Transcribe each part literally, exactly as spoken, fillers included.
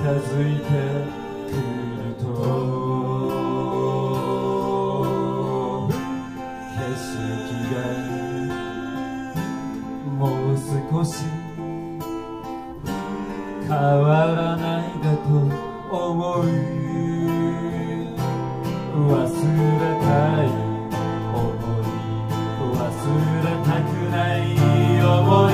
づいてくると景色がもう少し変わらないだと思う。忘れたい想い、忘れたくない想い、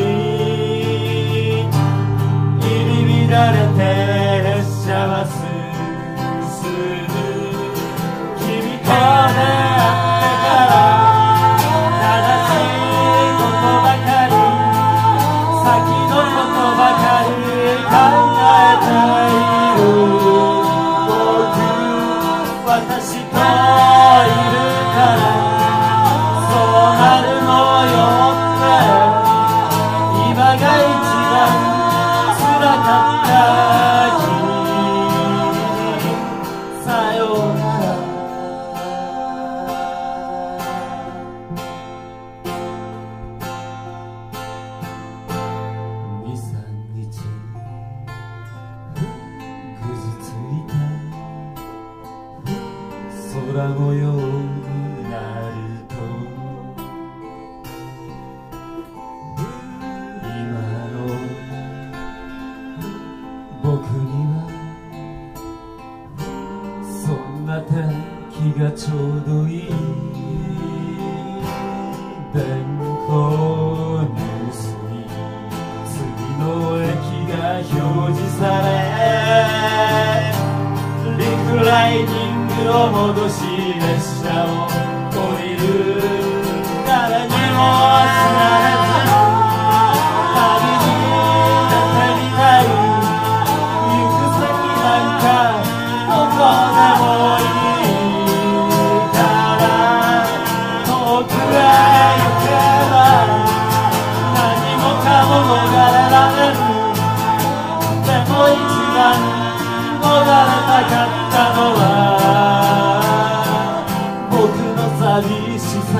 入り乱れて列車は進む。君と出会ってから正しいことばかり、先のことばかり考えている。僕、私といるからそうなるのよって今が一番辛かった君さよなら。二三日ぐずついた空模様になると今の僕にはそんな天気がちょうどいい。電光ニュースに次の駅が表示されリクライニングを戻し列車を降りる。誰にも知られず旅に出てみたい。行く先なんかどこでもいいから遠くへ行けば何もかも逃れられる。でも一番逃れたかったのは僕の寂しさ。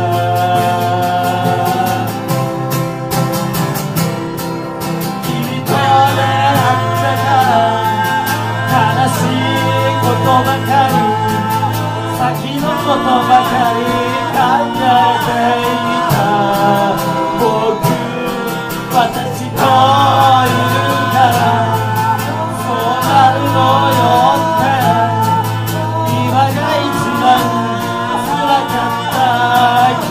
君と出会ってから悲しいことばかり、先のことばかり考えていた。僕、私といるからそうなるのよって今が一番辛かった君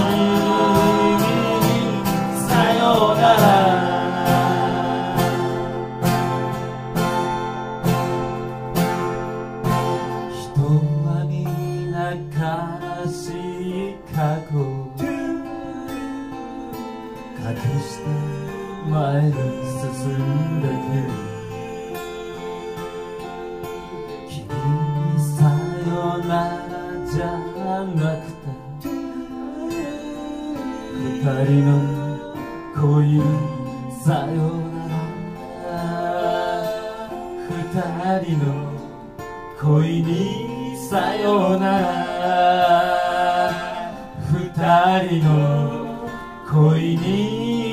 さよなら。人はみんな悲しい過去隠して前に進んでく。君にさよならじゃなくて二人の恋にさよなら。二人の恋にさよなら。二人の恋に